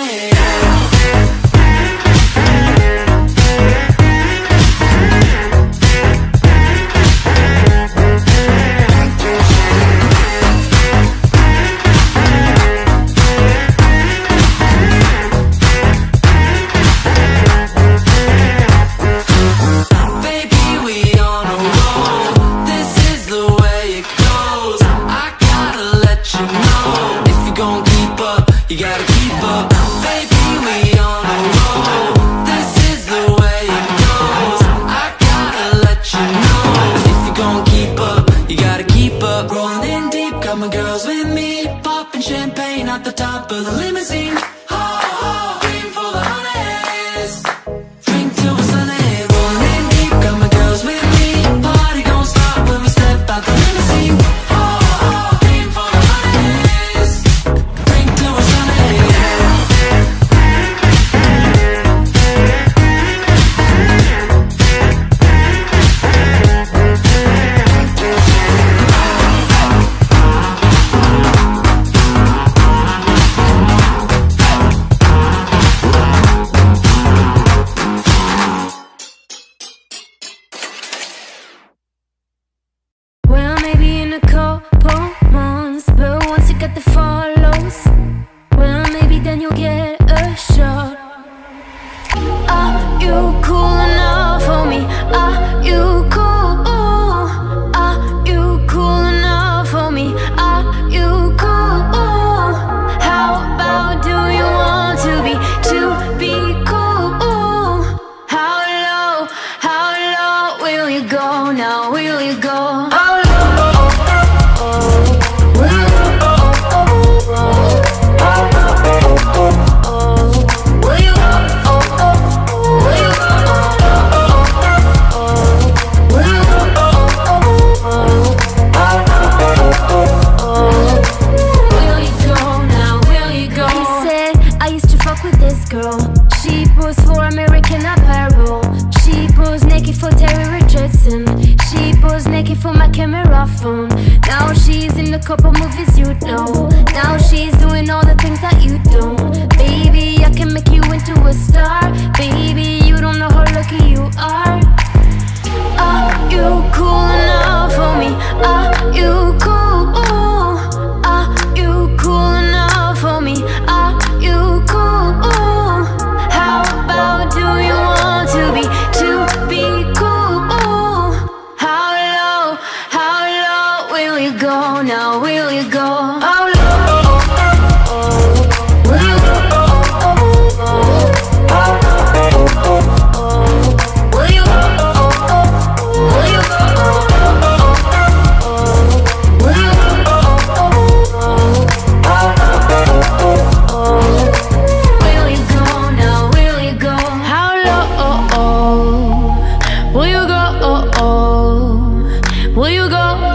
You gotta keep up, baby, we on a roll. This is the way it goes. I gotta let you know. If you gon' keep up, you gotta keep up. Rolling in deep, got my girls with me, popping champagne at the top of the limousine. Oh, oh, green for the honeys. Drink till we're sunny. Rolling in deep, got my girls with me. Party don't stop when we step out the limousine. Oh, oh, green for the honeys. Drink till we're sunny. Well, maybe in a couple months, but once you get the follows, well, maybe then you'll get a shot. Are you cool enough for me? Are you cool? Are you cool enough for me? Are you cool? How about do you want to be cool? How low will you go now? Will you go? How low will you go? Will you go? Will you go? Will you go now? Will you go? He said I used to fuck with this girl. She posed for American Apparel. She posed naked for Terry Richardson. She posed naked for my camera phone. Now she's in a couple movies you know. Now she's doing all the things that you don't. Baby, I can make you into a star. Baby, you don't know how lucky you are. Are you cool enough for me? Are you cool? Are you cool enough for me? Are you cool? How about do you want to be cool? How low will you go now? Will you go? How low will you go? Will you go? Will you go? Will you go? Will you go now? Will you go? How low will you go? Will you go?